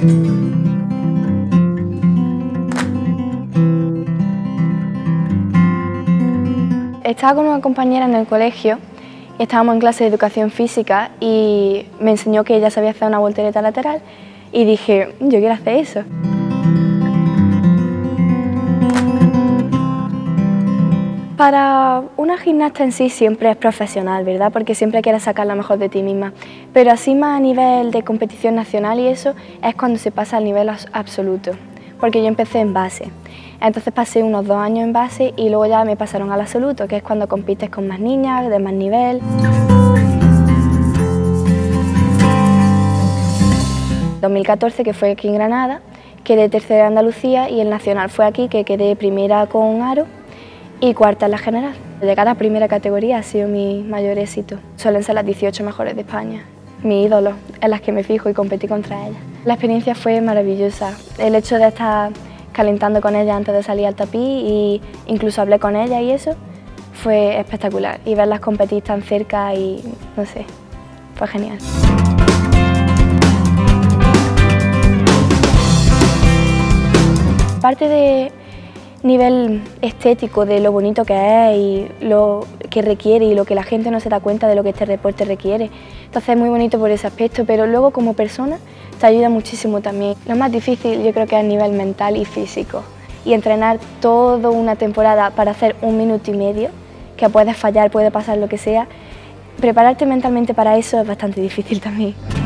Estaba con una compañera en el colegio y estábamos en clase de educación física y me enseñó que ella sabía hacer una voltereta lateral y dije, yo quiero hacer eso. Para una gimnasta en sí siempre es profesional, ¿verdad? Porque siempre quieres sacar lo mejor de ti misma. Pero así más a nivel de competición nacional y eso es cuando se pasa al nivel absoluto. Porque yo empecé en base. Entonces pasé unos 2 años en base y luego ya me pasaron al absoluto, que es cuando compites con más niñas, de más nivel. En 2014, que fue aquí en Granada, quedé tercera en Andalucía y el nacional fue aquí, que quedé primera con aro y cuarta en la general. Llegar a primera categoría ha sido mi mayor éxito. Suelen ser las 18 mejores de España. Mi ídolo, en las que me fijo y competí contra ellas. La experiencia fue maravillosa. El hecho de estar calentando con ella antes de salir al tapiz y incluso hablé con ella y eso fue espectacular. Y verlas competir tan cerca y no sé, fue genial. Aparte de nivel estético de lo bonito que es y lo que requiere y lo que la gente no se da cuenta de lo que este deporte requiere. Entonces es muy bonito por ese aspecto, pero luego como persona te ayuda muchísimo también. Lo más difícil yo creo que es a nivel mental y físico. Y entrenar toda una temporada para hacer 1 minuto y medio, que puedes fallar, puede pasar lo que sea, prepararte mentalmente para eso es bastante difícil también.